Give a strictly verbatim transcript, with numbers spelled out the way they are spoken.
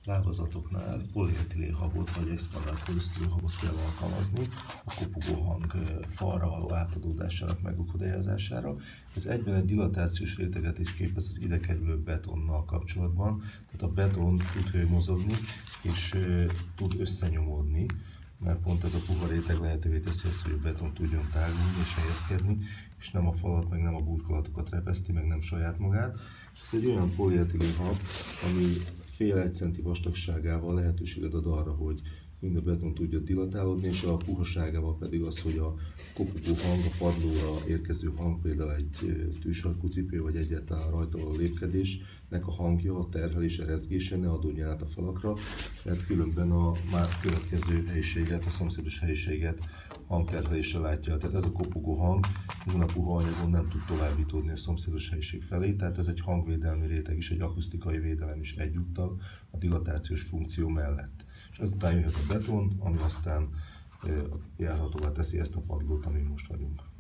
lábazatoknál polietilénhabot vagy expandált polisztirénhabot kell alkalmazni a kopogó hang falra való átadódásának megakadályozására. Ez egyben egy dilatációs réteget is képez az ide kerülő betonnal kapcsolatban, tehát a beton tud mozogni és tud összenyomódni, mert pont ez a puha réteg lehetővé teszi azt, hogy a beton tudjon tágulni és helyezkedni, és nem a falat, meg nem a burkolatokat repeszti, meg nem saját magát. És ez egy olyan polietilénhab, ami fél egy centi vastagságával lehetőséget ad arra, hogy mind a beton tudja dilatálódni, és a puhaságával pedig az, hogy a kopogó hang, a padlóra érkező hang, például egy tűsarkú cipő, vagy egyáltalán rajta való lépkedésnek a hangja, a terhelése, rezgése ne adódjon át a falakra, mert különben a már következő helyiséget, a szomszédos helyiséget hangterheléssel látja. Tehát ez a kopogó hang ezen a puha anyagon nem tud továbbítódni a szomszédos helyiség felé, tehát ez egy hangvédelmi réteg is, egy akusztikai védelem is egyúttal a dilatációs funkció mellett. És azután jöhet a beton, ami aztán járhatóvá teszi ezt a padlót, amin most vagyunk.